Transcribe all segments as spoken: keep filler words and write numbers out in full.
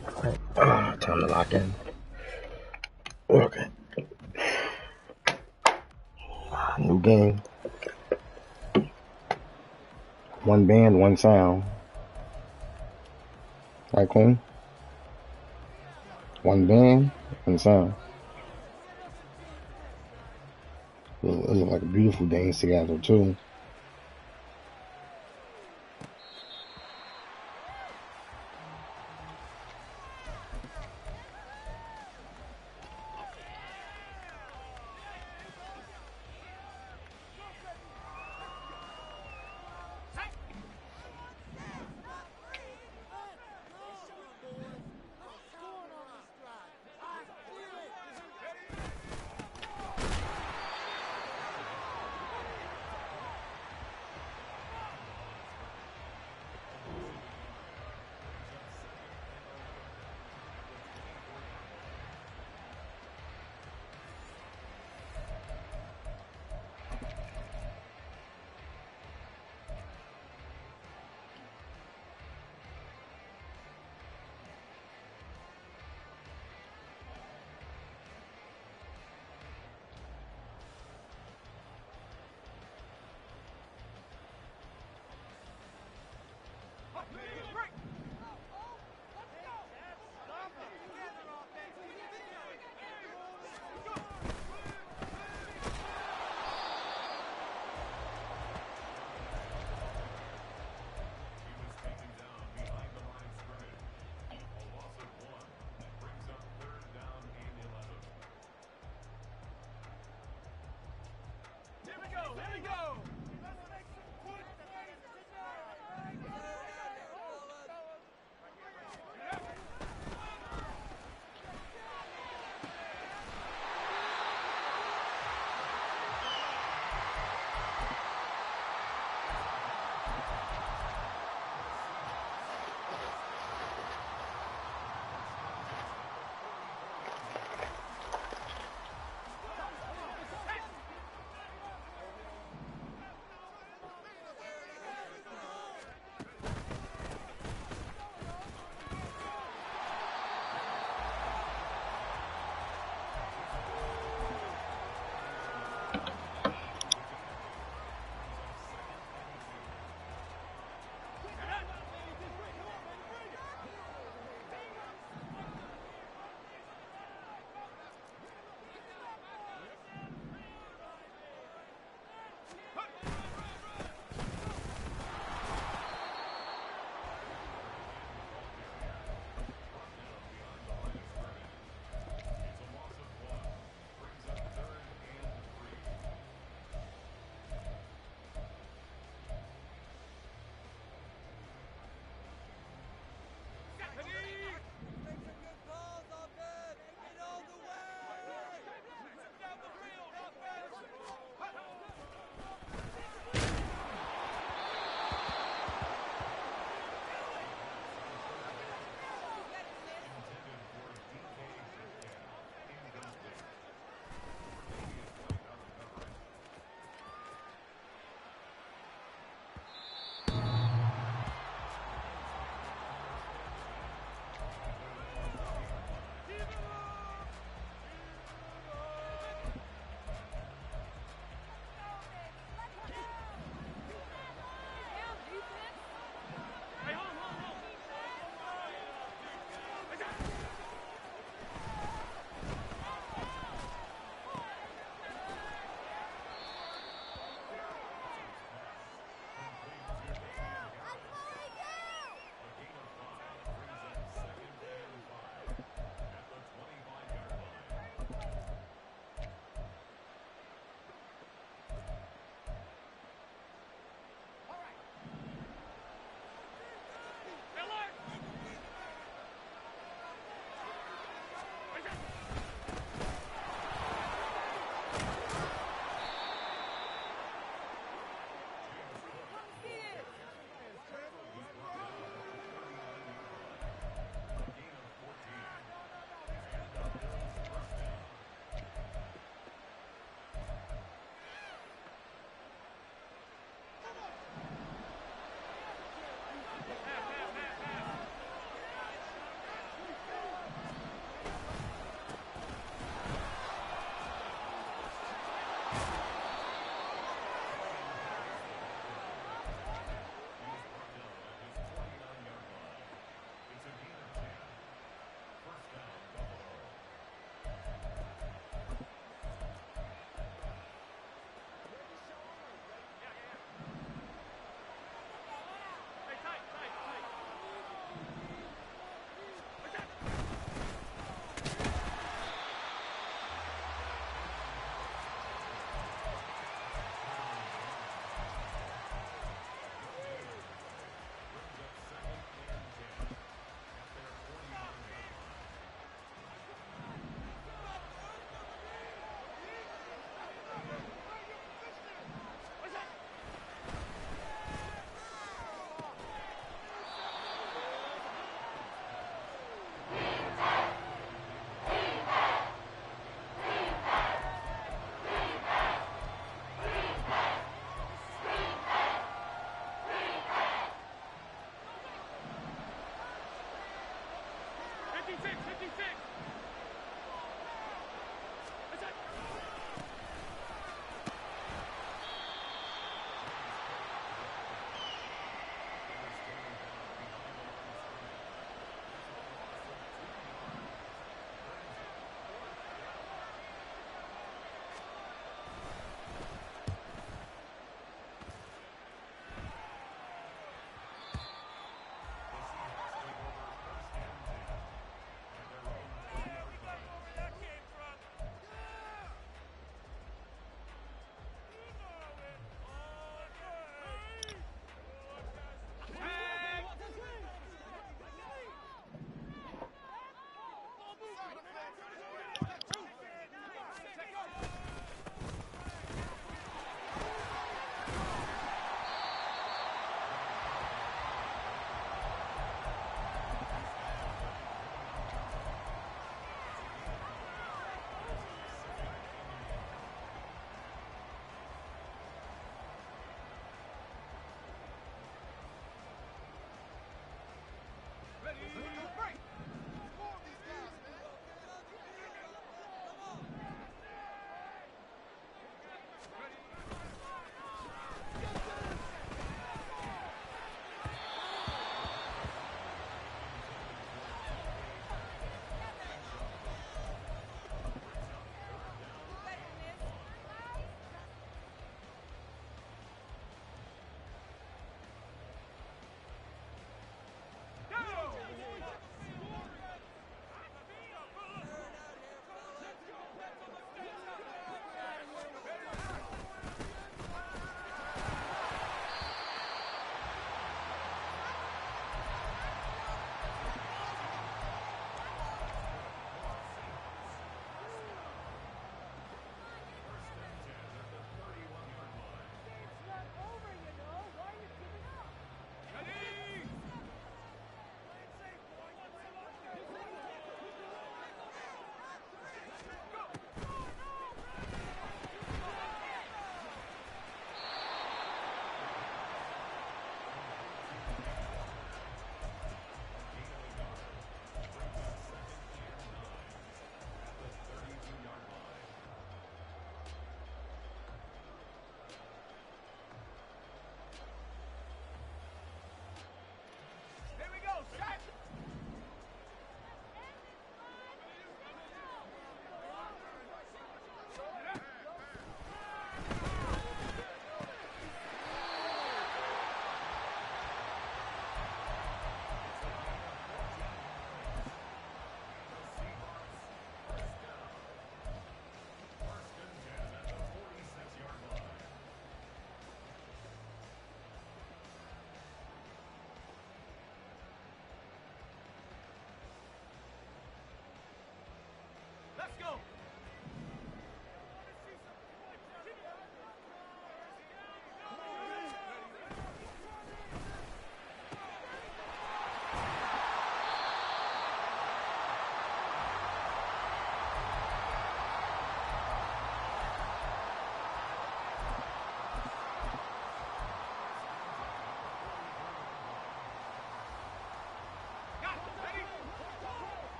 Alright, uh, time to lock in. Okay. Uh, new game. One band, one sound. Right, Queen? One band, one sound. It looked like a beautiful dance together, too.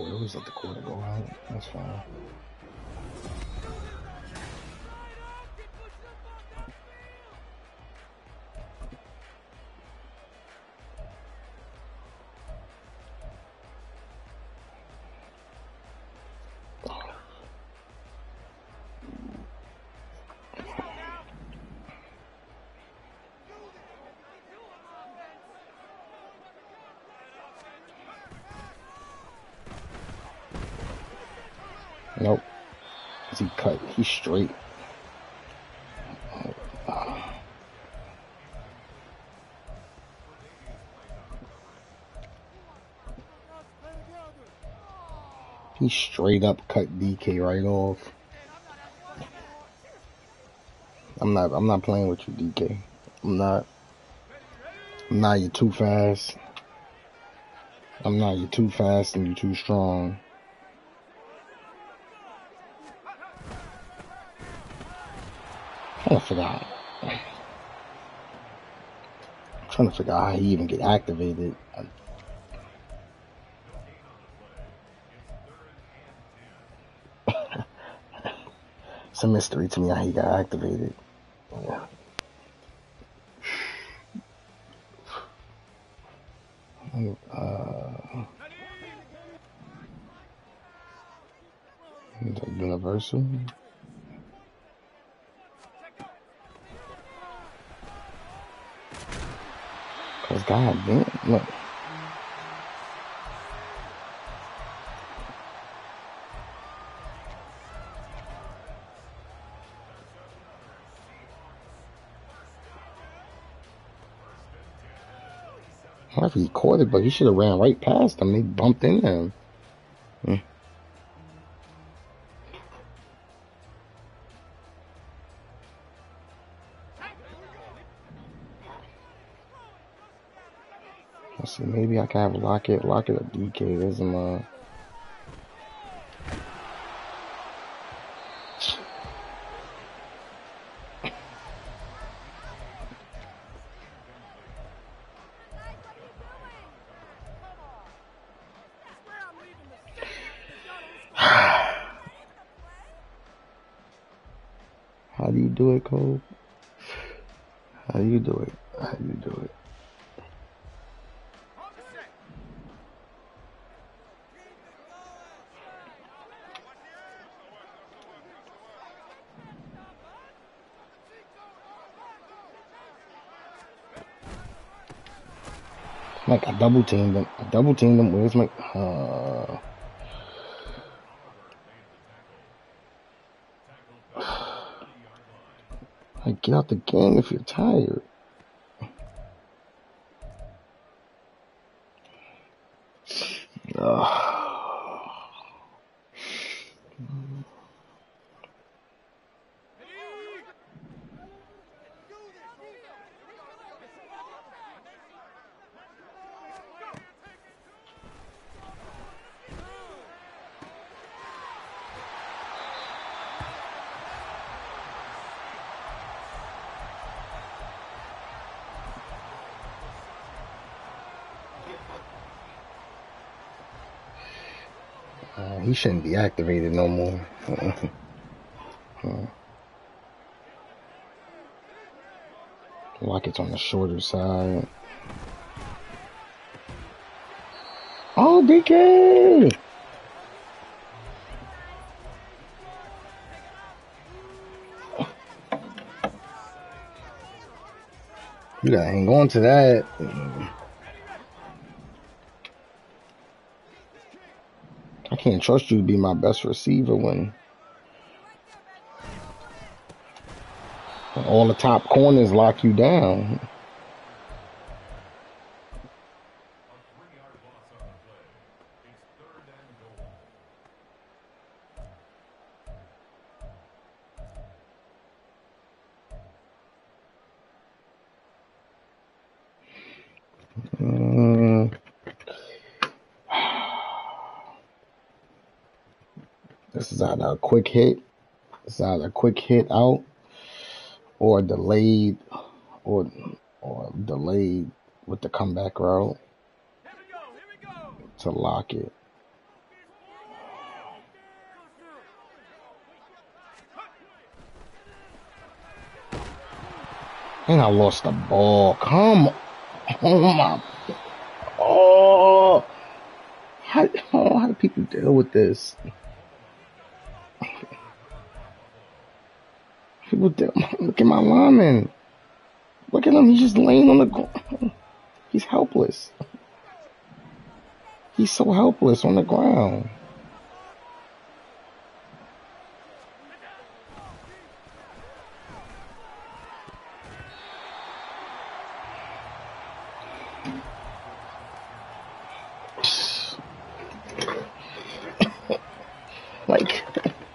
We always let the quarter go out. That's fine. Nope. He cut. He's straight. He straight up cut D K right off. I'm not. I'm not playing with you, D K. I'm not. I'm not. You're too fast. I'm not. You're too fast and you're too strong. I'm trying to figure out. I'm trying to figure out how he even get activated. It's a mystery to me how he got activated. Yeah. Uh, the Universal. Cause God damn, look. I don't know if he caught it, but he should have ran right past him. He bumped into him. Hmm. Let's see, maybe I can have Lockett, Lockett or D K. There's some, uh... How do you do it, Cole? How do you do it? How do you do it? Like, I double teamed him. I double teamed him. Where's my... Uh... Like, get out the game if you're tired. Ugh. Uh, he shouldn't be activated no more. uh, Lockett's on the shorter side. Oh, D K! You gotta hang on to that. I can't trust you to be my best receiver when all the top corners lock you down. Mm. This is either a quick hit, it's either a quick hit out, or delayed, or or delayed with the comeback route to lock it. And I lost the ball. Come on. Oh, my. Oh. How, oh, how do people deal with this? People deal. Look at my lineman. Look at him. He's just laying on the ground. He's helpless. He's so helpless on the ground. Like,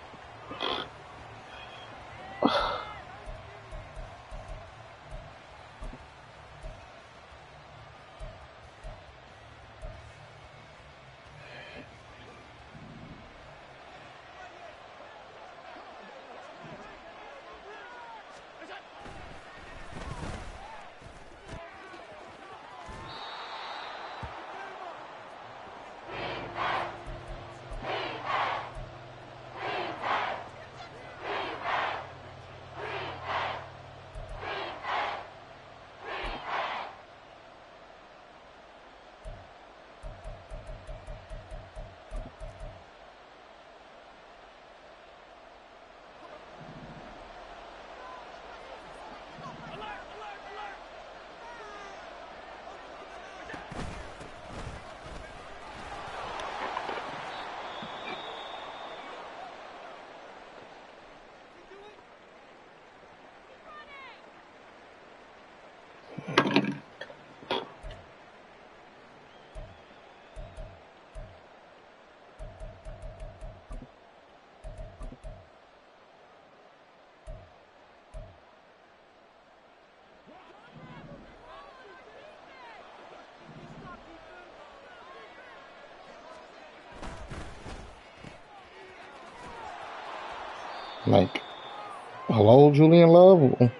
like, hello, Julian Love?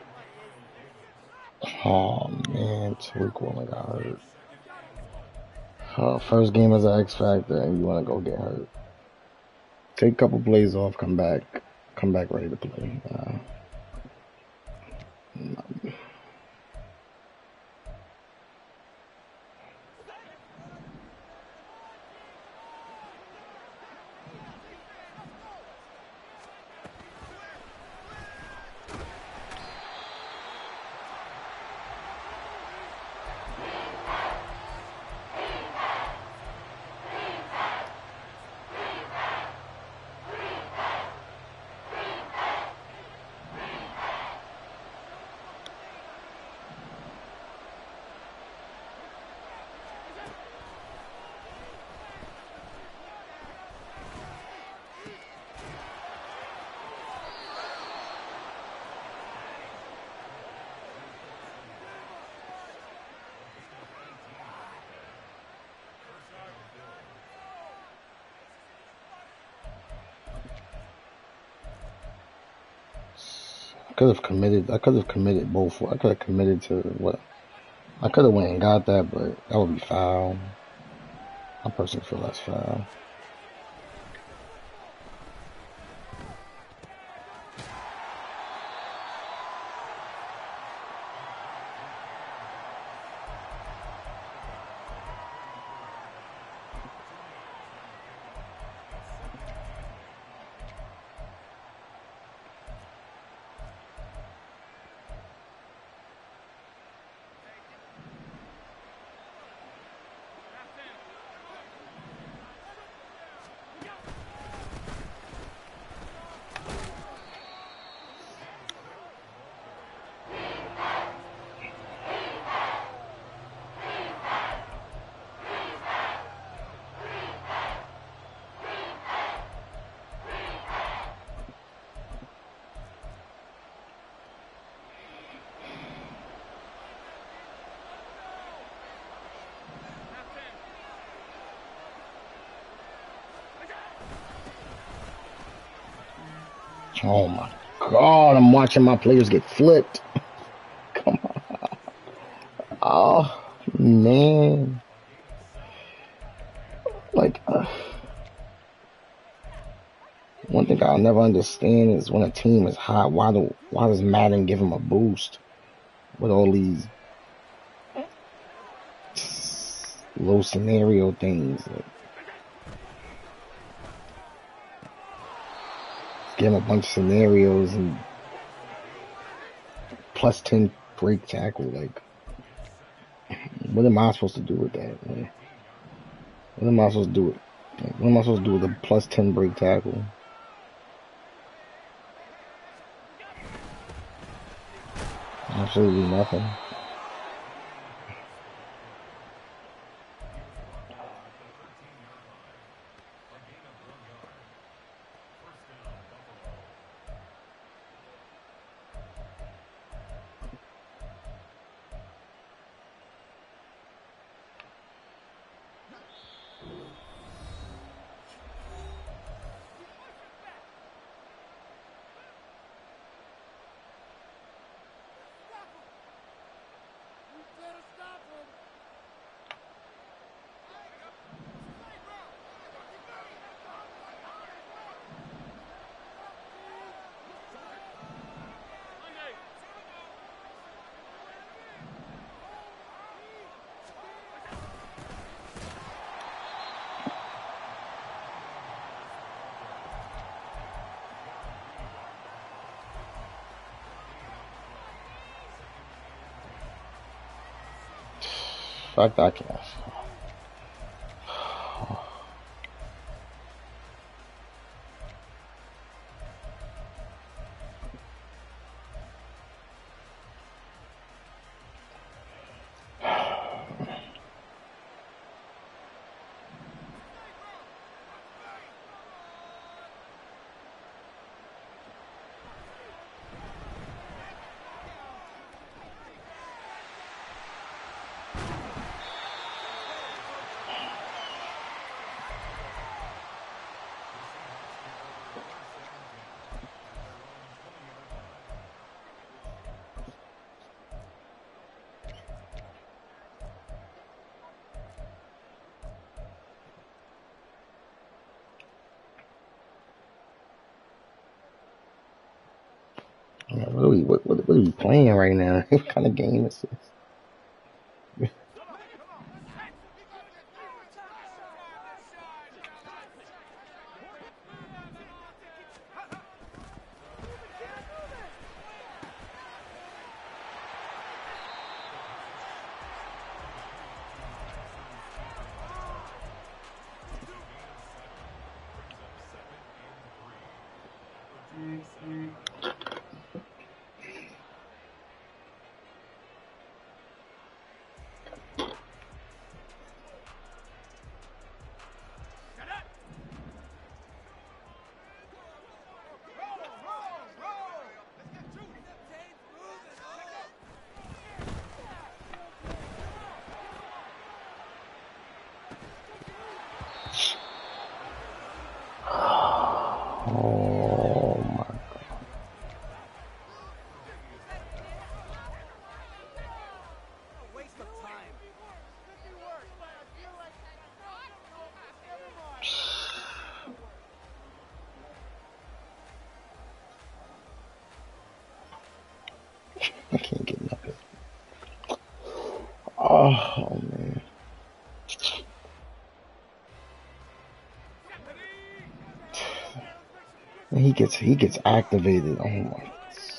Oh, man, Tariq Woolen got hurt. Uh, first game as an X Factor, and you want to go get hurt. Take a couple plays off, come back, come back ready to play. Uh, I could have committed. I could have committed both. I could have committed to what? I could have went and got that, but that would be foul. I personally feel that's foul. Oh my God, I'm watching my players get flipped. Come on. Oh, man. Like, uh, one thing I'll never understand is when a team is hot, why do why does Madden give them a boost? with all these low scenario things. Like, give him a bunch of scenarios and plus ten break tackle. Like, what am I supposed to do with that, man? What am I supposed to do with? Like, what am I supposed to do with a plus ten break tackle? Absolutely nothing. Fuck that cash. What are we? What, what, what are we playing right now? What kind of game is this? Oh my God. I can't get nothing. Oh man. And he gets he gets activated. Oh my.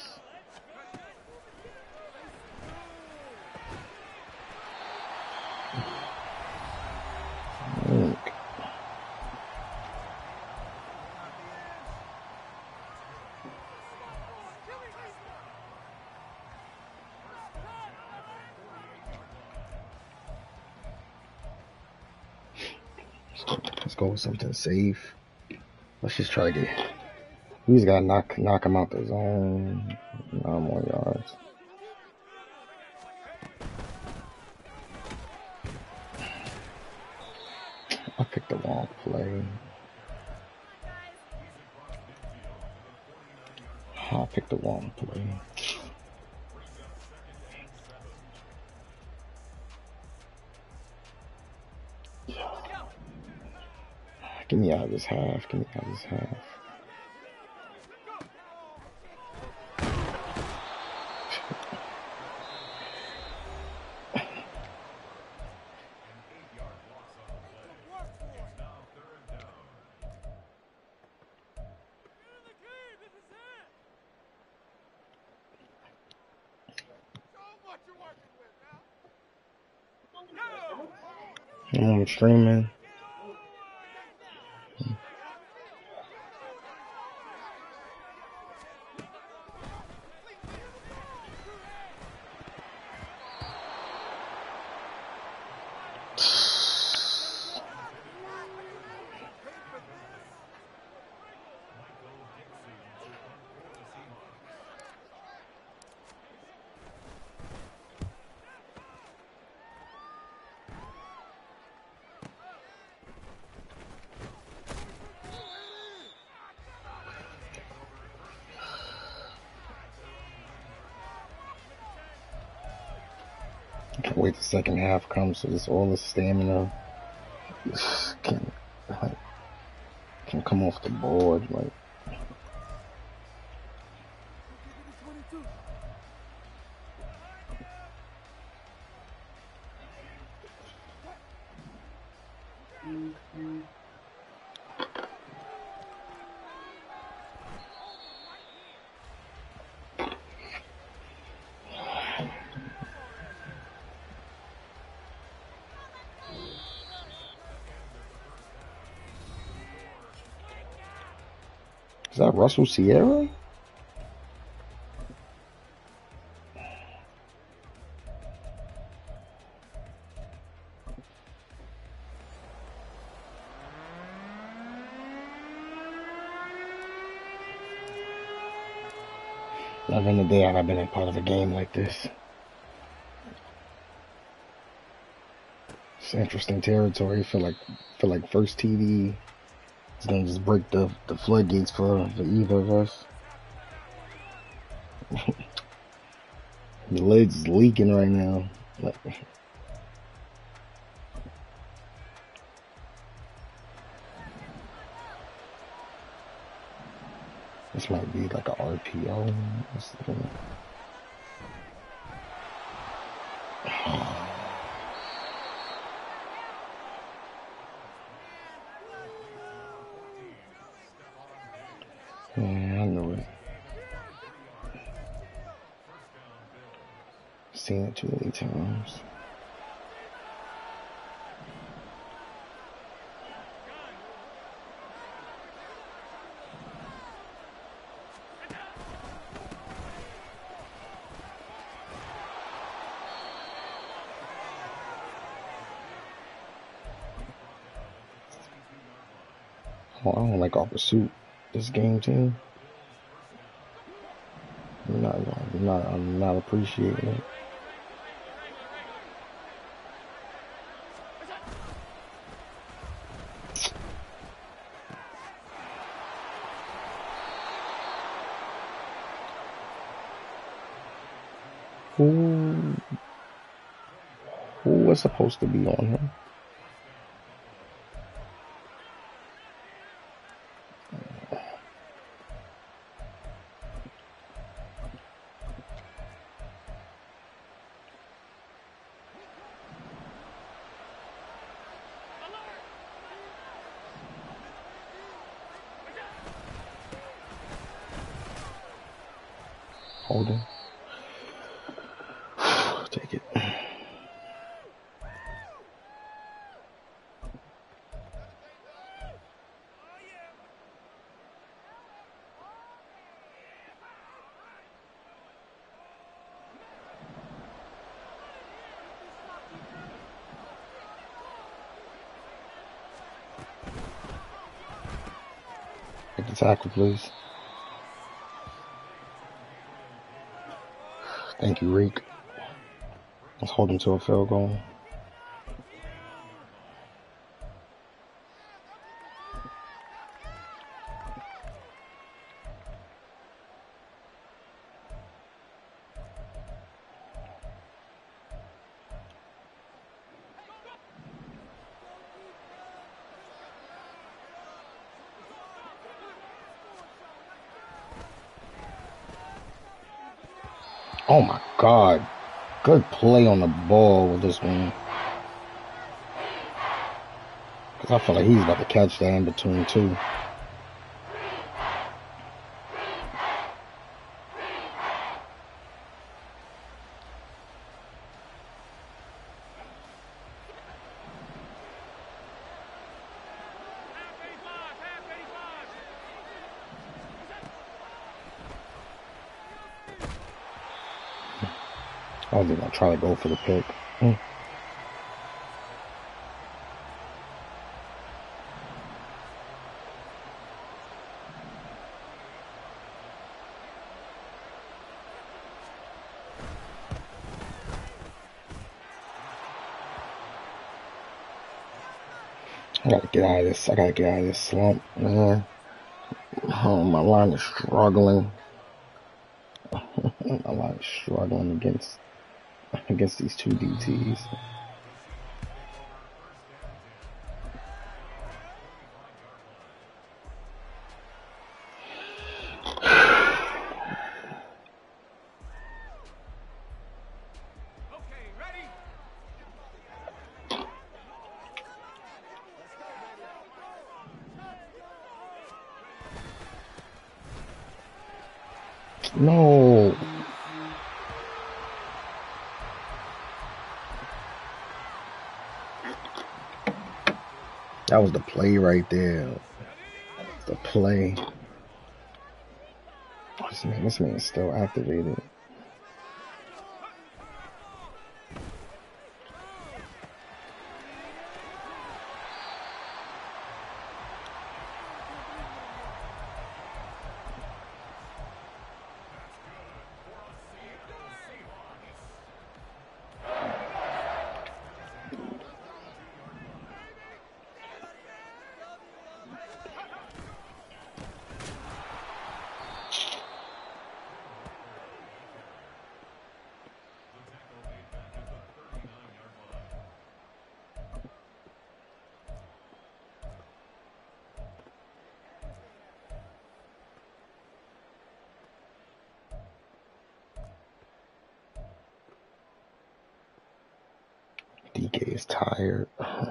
Link. Let's go with something safe. Let's just try to get. We just gotta knock knock him out the zone. Nine more yards. I picked the wrong play. I picked the wrong play. Get me out of this half. Get me out of this half. I'm streaming. I can't wait the second half comes so this all the stamina can like, can come off the board like. Is that Russell Sierra? Never in the day have I been a part of a game like this. It's interesting territory. Feel like feel like First T V is gonna just break the the floodgates for, for either of us. The lid's is leaking right now. Like, this might be like a R P O. Yeah, I know it. Seen it too many times. Oh, I don't like our pursuit this game team. I'm not, I'm not, I'm not appreciating it. Who, who was supposed to be on him? Holding. Take it. Take the tackle, please. Thank you, Reek. Let's hold him to a field goal. Oh my God. Good play on the ball with this one. Because I feel like he's about to catch that in between, too. I was gonna try to go for the pick. Mm. I gotta get out of this. I gotta get out of this slump, man. Oh, my line is struggling. My line is struggling against against these two D Ts. No. That was the play right there. The play. Oh, this man, this man is still activated. D K is tired.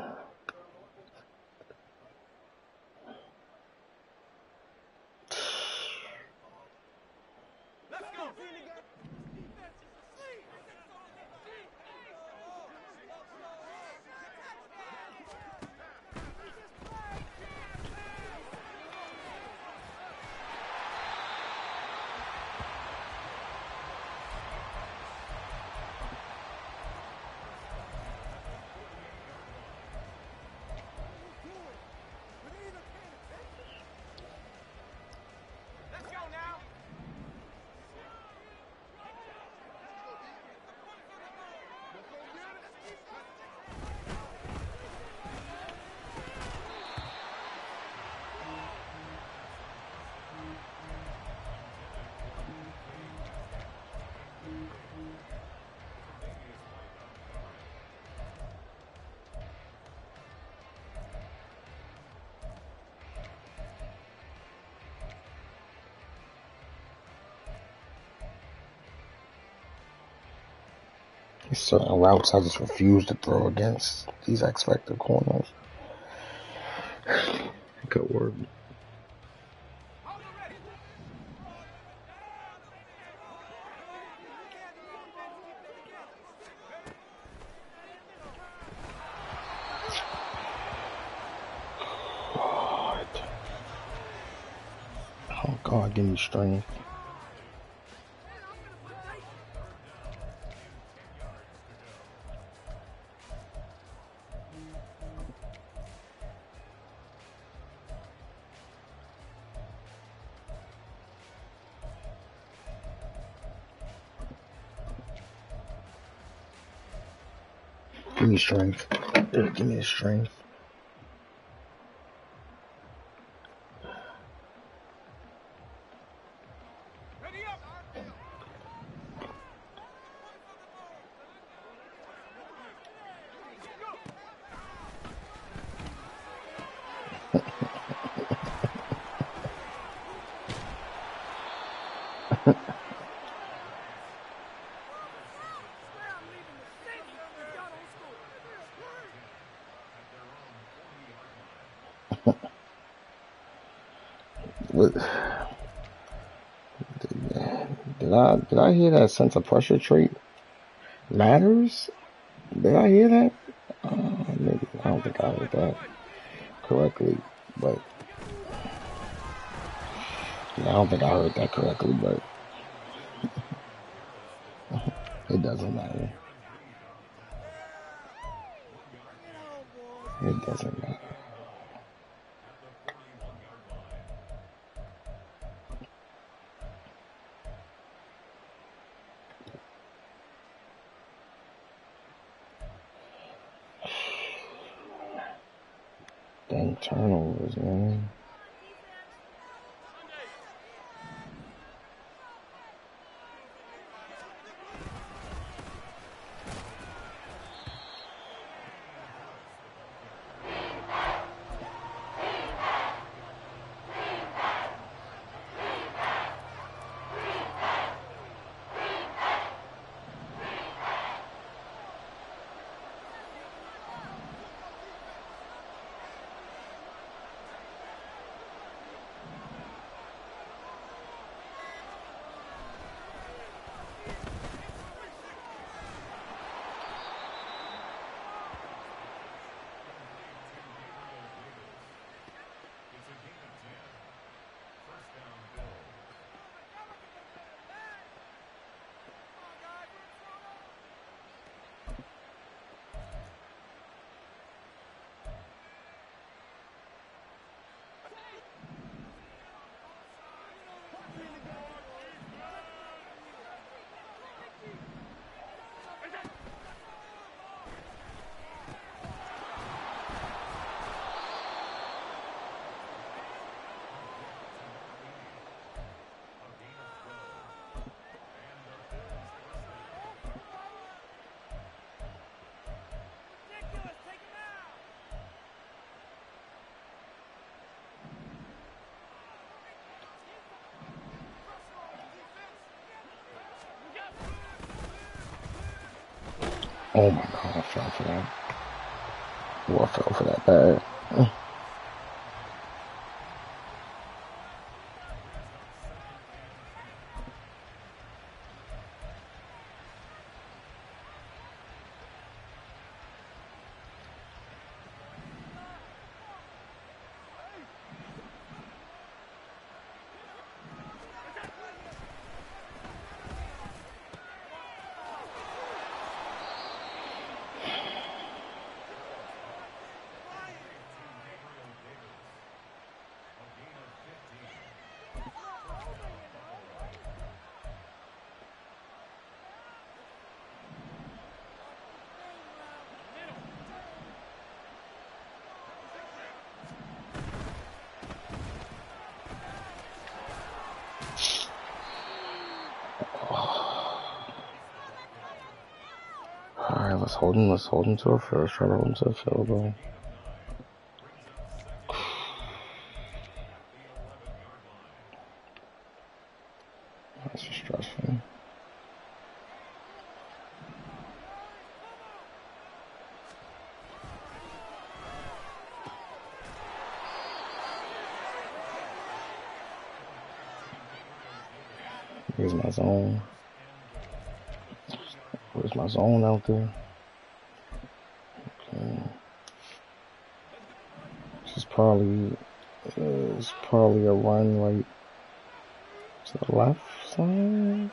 There's certain routes I just refuse to throw against these X Factor corners. It could work. God. Oh God, give me strength. Give me strength. Give me the strength. What? Did I did I hear that sense of pressure trait matters? Did I hear that? Uh, maybe I don't think I heard that correctly, but yeah, I don't think I heard that correctly, but It doesn't matter. It doesn't matter. Dang turnovers, man. Oh my god, I fell for that. Oh, I fell for that bad. Alright, let's hold him. Let's hold him to a first. Try to hold him to a field goal. That's just stressful. Here's my zone. Where's my zone out there? Okay. This is probably uh, it's probably a run right to the left side.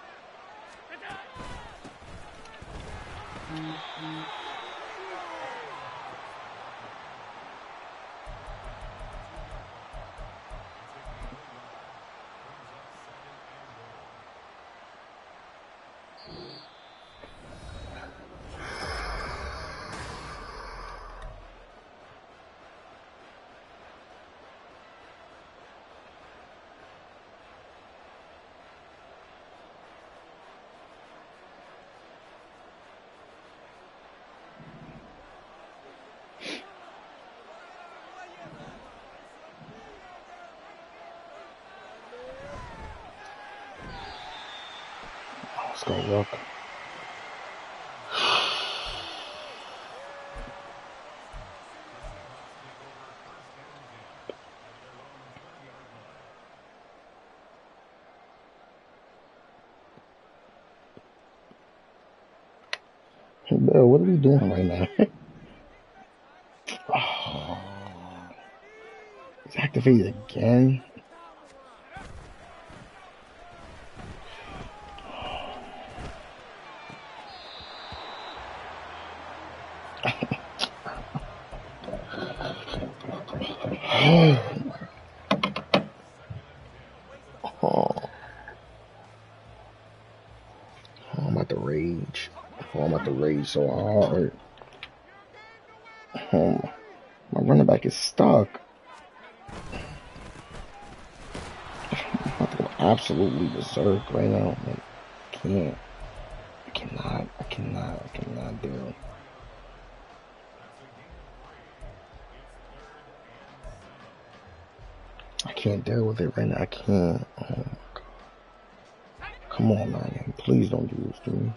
Let's go look. Bill, what are we doing right now? Oh, it's activated again. about to rage. Oh, I'm about to rage so hard. Oh, my running back is stuck. I'm about to go absolutely berserk right now. Like, I can't. I cannot. I cannot. I cannot do it. I can't deal with it right now. I can't. Oh my God. Come on, man. Please don't do this to me.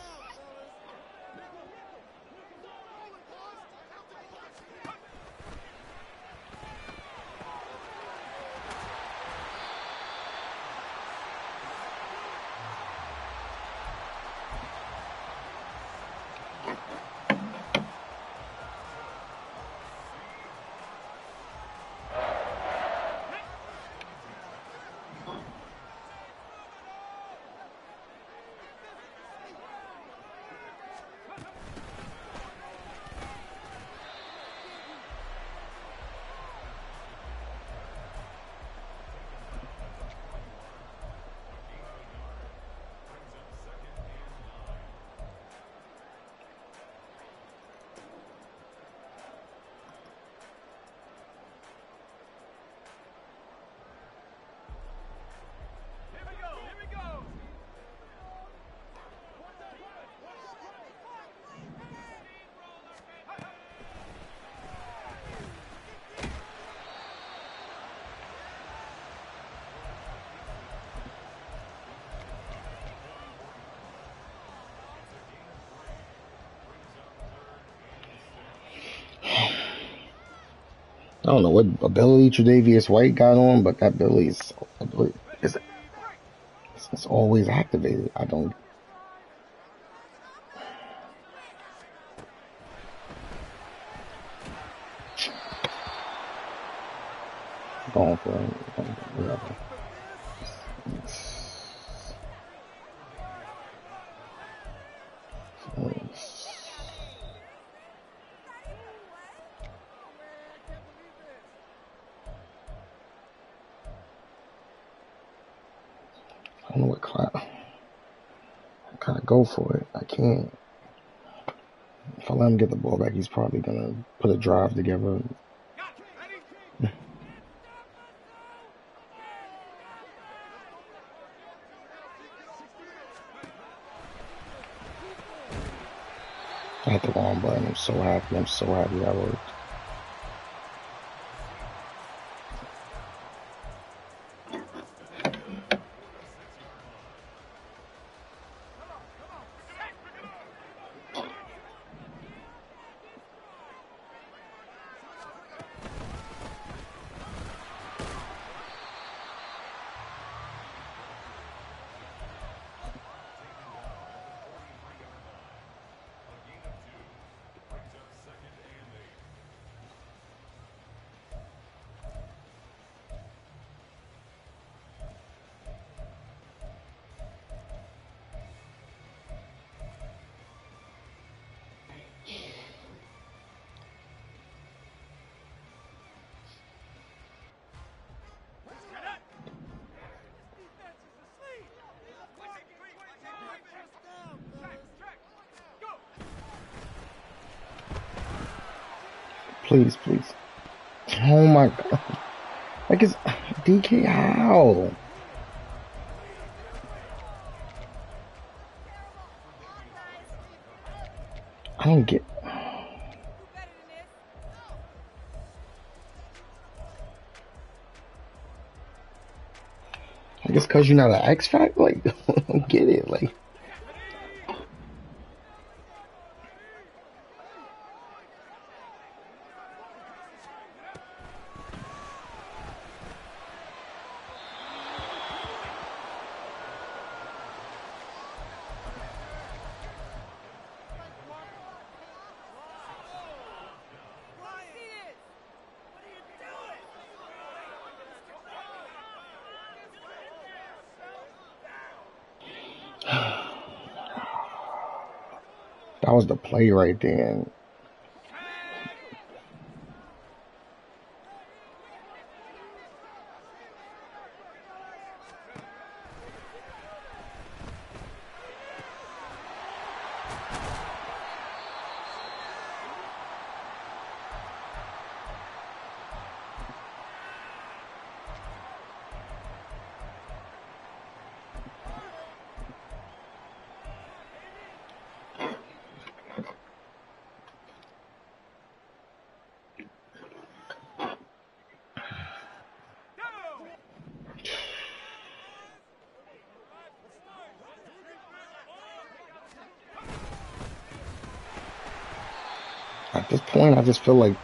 I don't know what ability Tre'Davious White got on, but that ability is, ability is it's, it's always activated. I don't. Going for it. Whatever. It's, it's, I don't know what kind. I kind of go for it. I can't. If I let him get the ball back, he's probably gonna put a drive together. I hit the wrong button. I'm so happy. I'm so happy that worked. Please, please. Oh my God. Like, it's D K, how? I don't get. I guess because you're not an X Factor? Like, I don't get it. Like. That was the play right there. At this point, I just feel like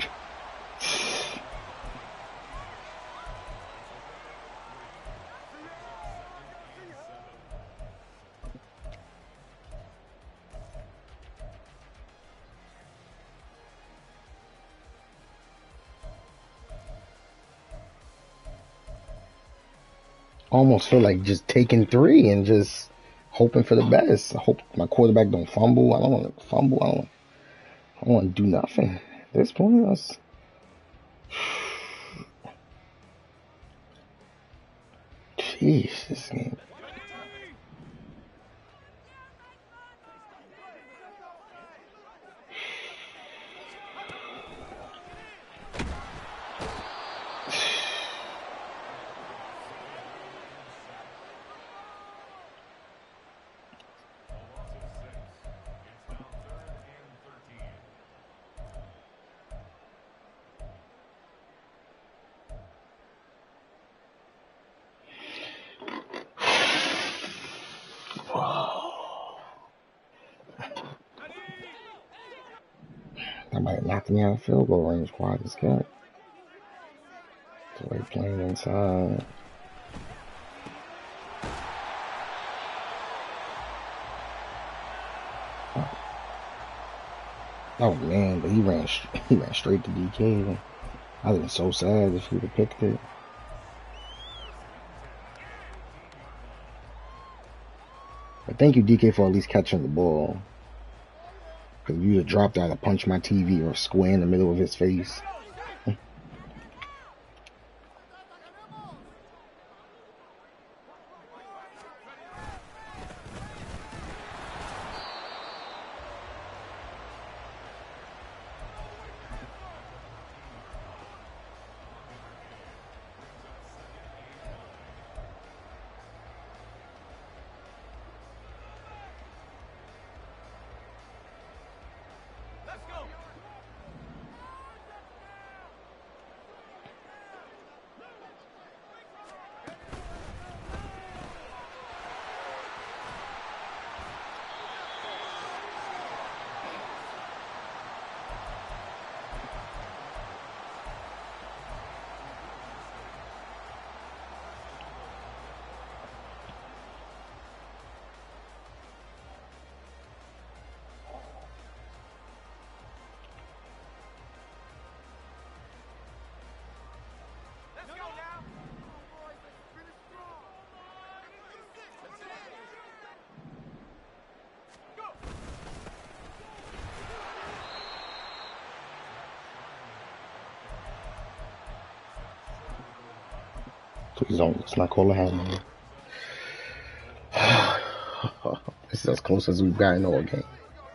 almost feel like just taking three and just hoping for the best. I hope my quarterback don't fumble. I don't want to fumble. I don't. I don't want to do nothing. At this point, that's. Jeez, this game. That might knock me out of field goal range. Quiet as cat. So they playing inside. Oh man, but he ran he ran straight to D K. I'd have been so sad if he'd have picked it. But thank you, D K, for at least catching the ball. Because if you'd have dropped out, I'd punch my T V or square in the middle of his face. Please don't. Let's not call a hand. This is as close as we've gotten all game.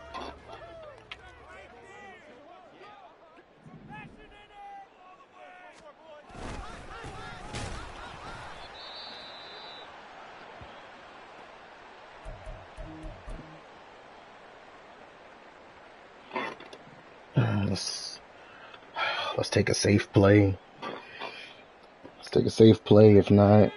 Let's let's take a safe play. Let's take a safe play. If not,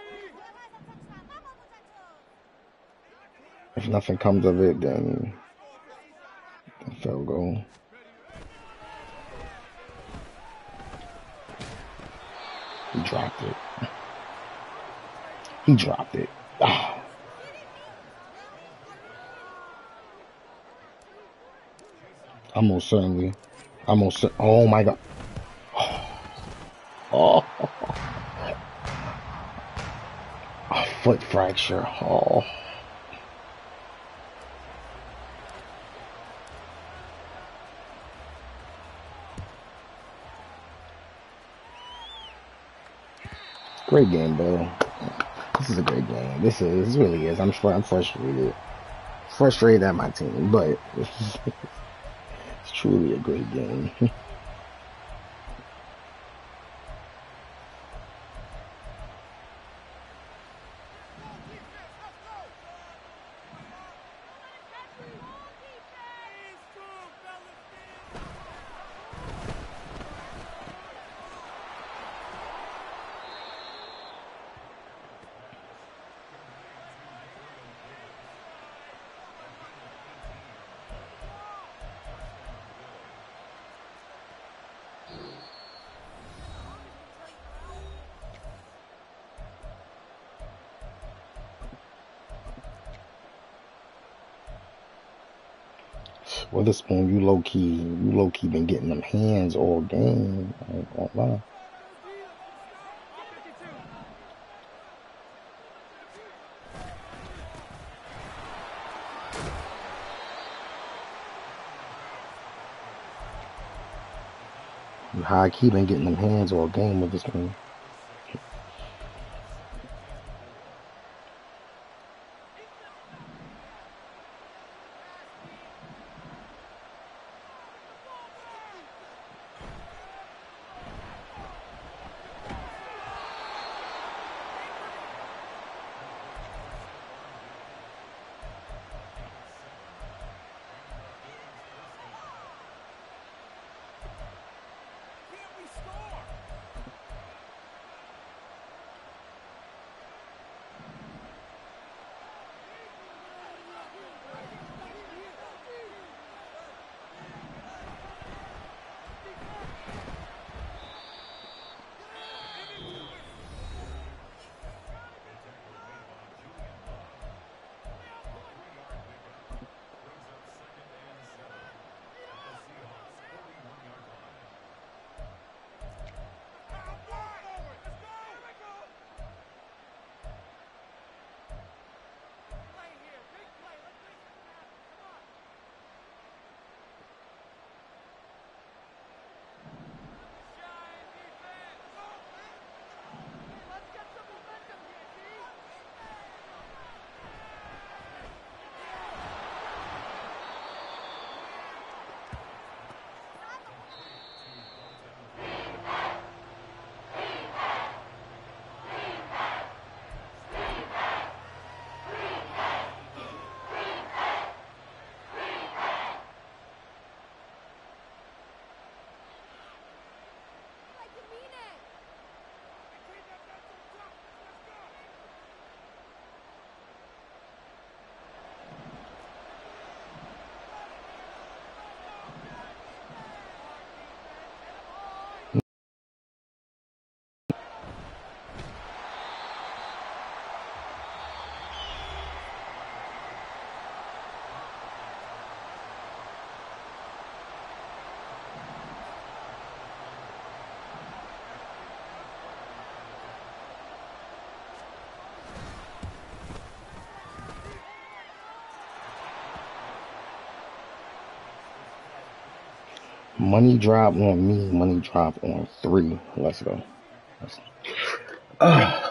if nothing comes of it, then field goal. He dropped it. He dropped it. Oh. Almost certainly. Almost. Oh my God. Oh. A foot fracture. Oh. Great game, bro. This is a great game. This is. This really is. I'm. I'm frustrated. Frustrated at my team, but it's truly a great game. Witherspoon, you low key, you low key been getting them hands all game. I ain't gonna lie. You high key been getting them hands all game with this one. Money drop on me, money drop on three. Let's go. Let's... Uh.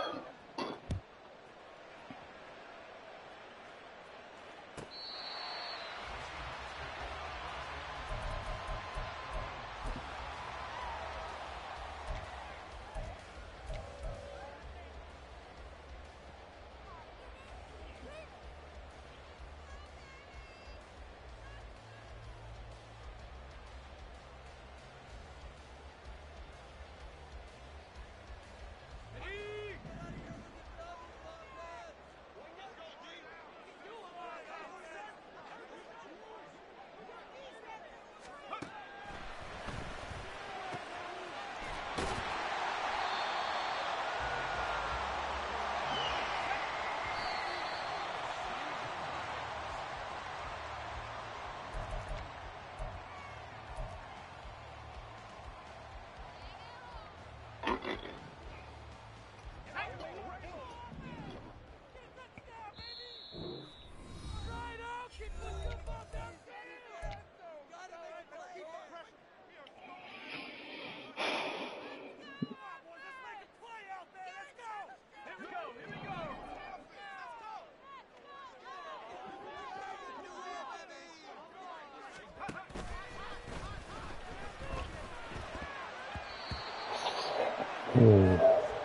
Ooh.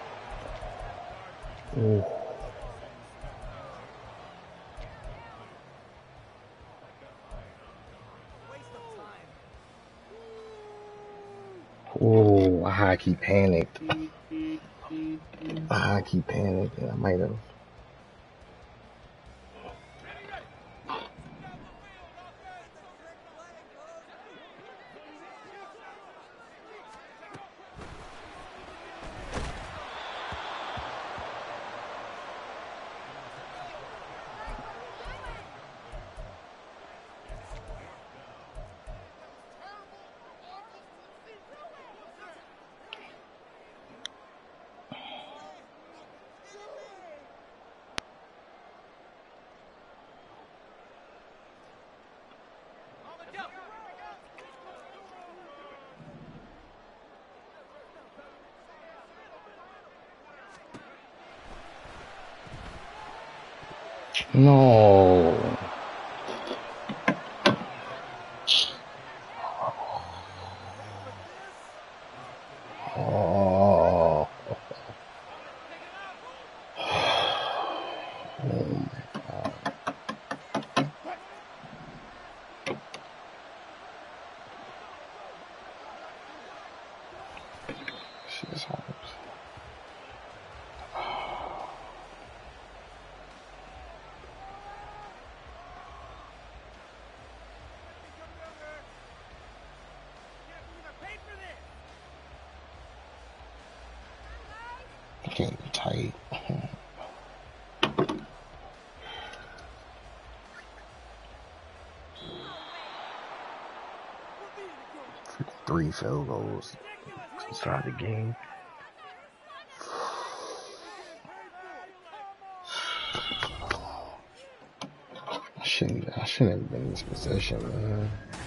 Ooh. Ooh, I high key panicked. I high key panicked. I might have. No. Oh. Shit's hard. Getting tight. Three field goals to start the game. I shouldn't, I shouldn't have been in this position, man.